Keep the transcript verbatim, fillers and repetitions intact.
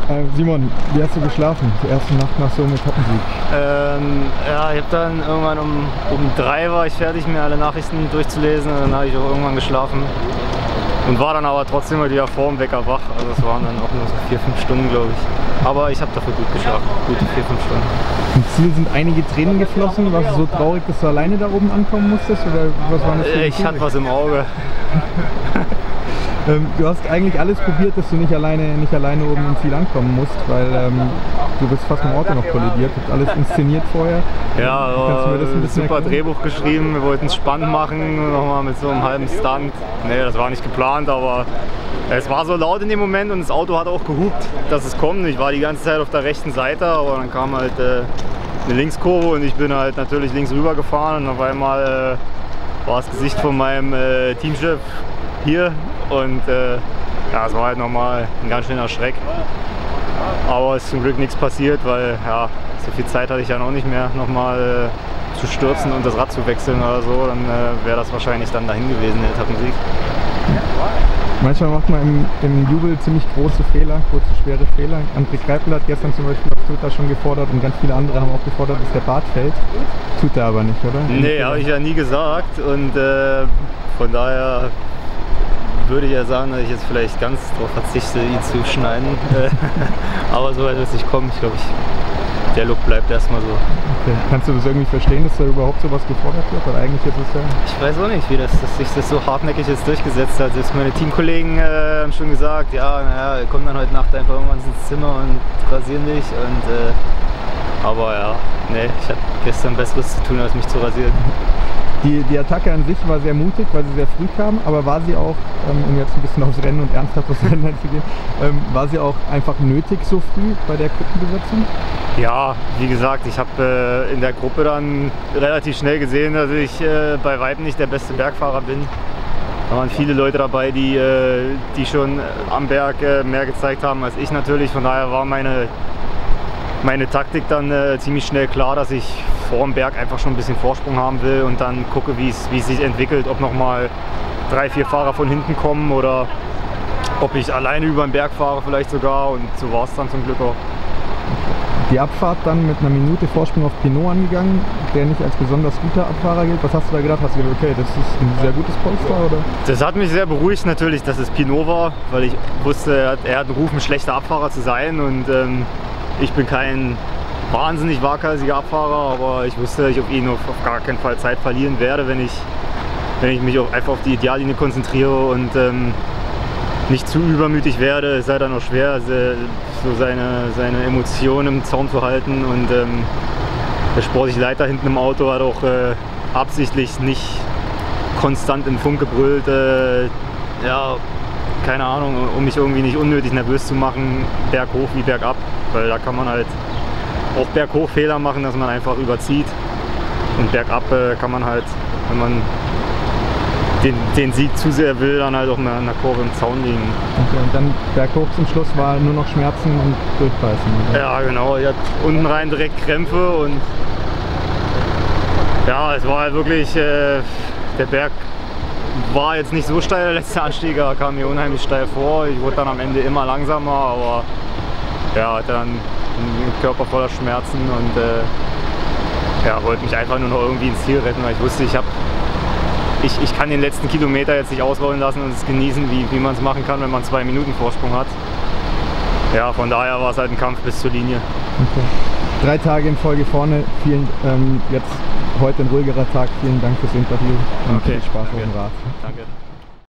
Äh, Simon, wie hast du geschlafen? Die erste Nacht nach so einem Etappensieg? Ähm, ja, ich habe dann irgendwann um, um drei war ich fertig, mir alle Nachrichten durchzulesen, und dann habe ich auch irgendwann geschlafen. Und war dann aber trotzdem mal wieder vor dem Wecker wach. Also es waren dann auch nur so vier, fünf Stunden, glaube ich. Aber ich habe dafür gut geschlafen, gute vier, fünf Stunden. Im Ziel sind einige Tränen geflossen. Warst du so traurig, dass du alleine da oben ankommen musstest? Oder was war das für ein Ich hatte was im Auge. ähm, du hast eigentlich alles probiert, dass du nicht alleine, nicht alleine oben im Ziel ankommen musst, weil ähm, du bist fast mit dem Auto noch kollidiert. Du hast alles inszeniert vorher. Ja, Kannst du mir das ein bisschen super erklären? Drehbuch geschrieben. Wir wollten es spannend machen, nochmal mit so einem halben Stunt. Nee, das war nicht geplant, aber es war so laut in dem Moment und das Auto hat auch gehupt, dass es kommt. Ich war die ganze Zeit auf der rechten Seite, aber dann kam halt äh, eine Linkskurve und ich bin halt natürlich links rüber gefahren und auf einmal äh, war das Gesicht von meinem äh, Teamchef hier und äh, ja, es war halt nochmal ein ganz schöner Schreck. Aber es ist zum Glück nichts passiert, weil ja, so viel Zeit hatte ich ja noch nicht mehr, nochmal äh, zu stürzen und das Rad zu wechseln oder so. Dann äh, wäre das wahrscheinlich dann dahin gewesen, der Etappensieg. Manchmal macht man im, im Jubel ziemlich große Fehler, große, schwere Fehler. André Greipel hat gestern zum Beispiel auf Twitter schon gefordert und ganz viele andere haben auch gefordert, dass der Bart fällt. Tut er aber nicht, oder? Nee, habe ich ja nie gesagt und äh, von daher würde ich ja sagen, dass ich jetzt vielleicht ganz darauf verzichte, ihn zu schneiden. Aber so weit wird es nicht kommen. Ich glaube, ich, der Look bleibt erstmal so. Okay. Kannst du das irgendwie verstehen, dass da überhaupt sowas gefordert wird? Weil eigentlich ist es ja... Ich weiß auch nicht, wie das, dass sich das so hartnäckig jetzt durchgesetzt hat. Selbst meine Teamkollegen äh, haben schon gesagt, ja, naja, komm dann heute Nacht einfach irgendwann ins Zimmer und rasieren dich. Und, äh, aber ja, nee, ich hatte gestern Besseres zu tun, als mich zu rasieren. Die, die Attacke an sich war sehr mutig, weil sie sehr früh kam, aber war sie auch, ähm, um jetzt ein bisschen aufs Rennen und ernsthaft aufs Rennen einzugehen, ähm, war sie auch einfach nötig so früh bei der Gruppenbesetzung? Ja, wie gesagt, ich habe äh, in der Gruppe dann relativ schnell gesehen, dass ich äh, bei weitem nicht der beste Bergfahrer bin. Da waren viele Leute dabei, die, äh, die schon am Berg äh, mehr gezeigt haben als ich natürlich. Von daher war meine, meine Taktik dann äh, ziemlich schnell klar, dass ich vor dem Berg einfach schon ein bisschen Vorsprung haben will und dann gucke, wie es sich entwickelt, ob noch mal drei, vier Fahrer von hinten kommen oder ob ich alleine über den Berg fahre vielleicht sogar, und so war es dann zum Glück auch. Die Abfahrt dann mit einer Minute Vorsprung auf Pinot angegangen, der nicht als besonders guter Abfahrer gilt. Was hast du da gedacht? Hast du gedacht, okay, das ist ein sehr gutes Polster, oder? Das hat mich sehr beruhigt natürlich, dass es Pinot war, weil ich wusste, er hat, er hat einen Ruf, ein schlechter Abfahrer zu sein, und ähm, ich bin kein wahnsinnig waghalsiger Abfahrer, aber ich wusste, dass ich auf ihn auf, auf gar keinen Fall Zeit verlieren werde, wenn ich, wenn ich mich auf, einfach auf die Ideallinie konzentriere und ähm, nicht zu übermütig werde. Es sei dann auch schwer, so seine, seine Emotionen im Zaum zu halten, und ähm, der sportliche Leiter hinten im Auto hat auch äh, absichtlich nicht konstant im Funk gebrüllt, äh, ja, keine Ahnung, um mich irgendwie nicht unnötig nervös zu machen, berghoch wie bergab, weil da kann man halt auch berghoch Fehler machen, dass man einfach überzieht, und bergab äh, kann man halt, wenn man den, den Sieg zu sehr will, dann halt auch in der Kurve im Zaun liegen. Okay, und dann berghoch zum Schluss war nur noch Schmerzen und Durchbeißen, oder? Ja, genau, ich hatte unten rein direkt Krämpfe, und ja, es war halt wirklich, äh, der Berg war jetzt nicht so steil, der letzte Anstieg, er kam mir unheimlich steil vor. Ich wurde dann am Ende immer langsamer, aber ja, hatte dann einen Körper voller Schmerzen und äh, ja, wollte mich einfach nur noch irgendwie ins Ziel retten, weil ich wusste, ich, hab, ich, ich kann den letzten Kilometer jetzt nicht ausrollen lassen und es genießen, wie, wie man es machen kann, wenn man zwei Minuten Vorsprung hat. Ja, von daher war es halt ein Kampf bis zur Linie. Okay. Drei Tage in Folge vorne, vielen, ähm, jetzt heute ein ruhigerer Tag, vielen Dank fürs Interview und okay, viel Spaß danke. auf dem Rad. Danke.